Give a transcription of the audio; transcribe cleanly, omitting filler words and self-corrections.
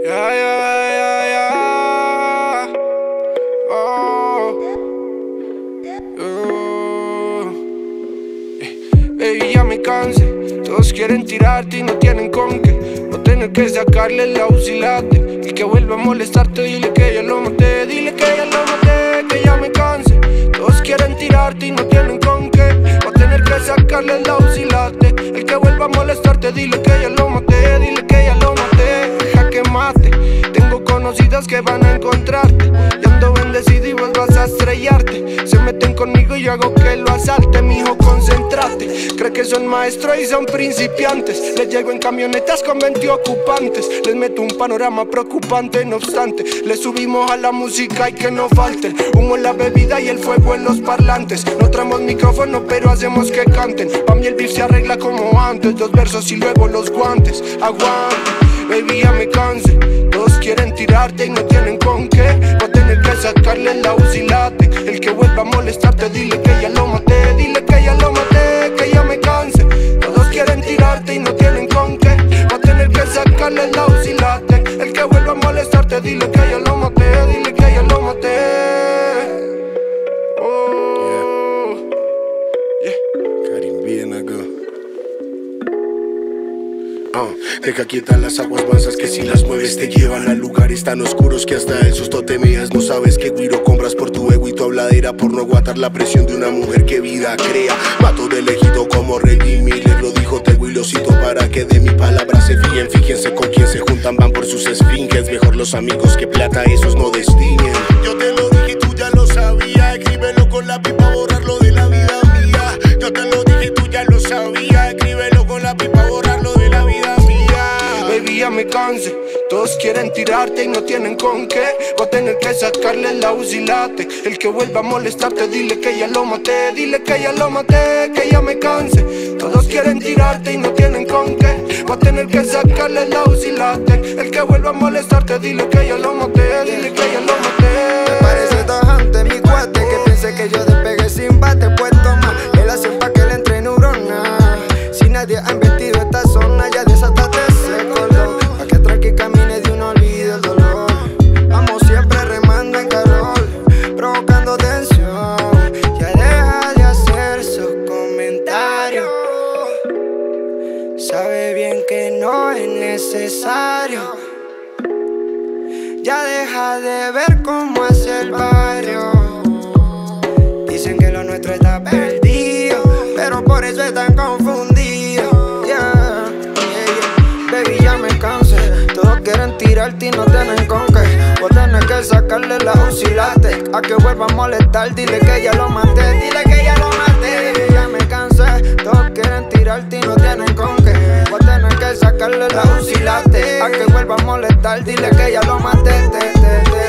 Yeah, yeah, yeah, yeah. Oh. Baby, ya me cansé. Todos quieren tirarte y no tienen con qué. No tener que sacarle la usilate. Y que vuelva a molestarte, dile que ya lo maté. Dile que ya lo maté, que ya me cansé. Todos quieren tirarte y no tienen con qué. No tener que sacarle la usilate. El que vuelva a molestarte, dile que ya lo maté. Dile que ya lo maté, deja que mate. Tengo conocidas que van a encontrarte. Y ando bendecido y vos vas a estrellarte. Se meten conmigo y yo hago que lo asalte. Mijo, concéntrate. Cree que son maestros y son principiantes. Les llego en camionetas con 20 ocupantes. Les meto un panorama preocupante, no obstante. Les subimos a la música y que no falte humo en la bebida y el fuego en los parlantes. No traemos micrófono pero hacemos que canten. Pa' mí el beef se arregla como antes. 2 versos y luego los guantes. Aguante, baby, ya me cansé. Todos quieren tirarte y no tienen con qué. Va a tener que sacarle la usilate. El que vuelva a molestarte, dile que ya lo maté. Dile que ya lo maté, que ya me cansé. Todos quieren tirarte y no tienen con qué. Va a tener que sacarle la usilate. El que vuelva a molestarte, dile que ya lo maté. Dile que ya lo maté. Oh, yeah. Deja quietas las aguas mansas que si las mueves te llevan a lugares tan oscuros que hasta el susto te meas. No sabes qué guiro compras por tu ego y tu habladera por no aguantar la presión de una mujer que vida crea. Mato de elegido como Reggie Miller, lo dijo Tego y lo cito para que de mi palabra se fíen. Fíjense con quién se juntan, van por sus esfinges. Mejor los amigos que plata, esos no distinguen. Yo te lo dije y tú ya lo sabías. Escríbelo con lápiz pa' borrarlo de la vida mía. Yo te lo dije y tú ya lo sabías. Escríbelo con lápiz pa' borrarlo de la vida mía. Baby, ya me cansé. Todos quieren tirarte y no tienen con qué. Va a tener que sacarle la usilate. El que vuelva a molestarte, dile que ya lo maté. Dile que ya lo maté, que ya me cansé. Todos quieren tirarte y no tienen con qué. Va a tener que sacarle la usilate. El que vuelva a molestarte, dile que ya lo maté. Dile que ya lo maté. Me parece tajante mi cuate que piense que yo despegué sin bate. Pues toma, él hace pa' que le entre neurona. Si nadie ha invertido esta zona, ya desatate ese cordón. Pa' que tranqui camine de un olvido el dolor. Vamos siempre remando en calor, provocando tensión. Ya deja de hacer sus comentarios. Sabe bien que no es necesario. Ya deja de ver cómo es el barrio. Dicen que lo nuestro está perdido, pero por eso están confundidos. Yeah, yeah. Baby, ya me cansé. Todos quieren tirarte y no tienen con qué. Vos tenés que sacarle la usilate. A que vuelva a molestar, dile que ya lo maté. Dile que ya lo maté. Baby, ya me cansé. Todos quieren tirarte y no tienen con qué. Vos tenés que sacarle la usilate. A que vuelva a molestar, dile que ya lo maté.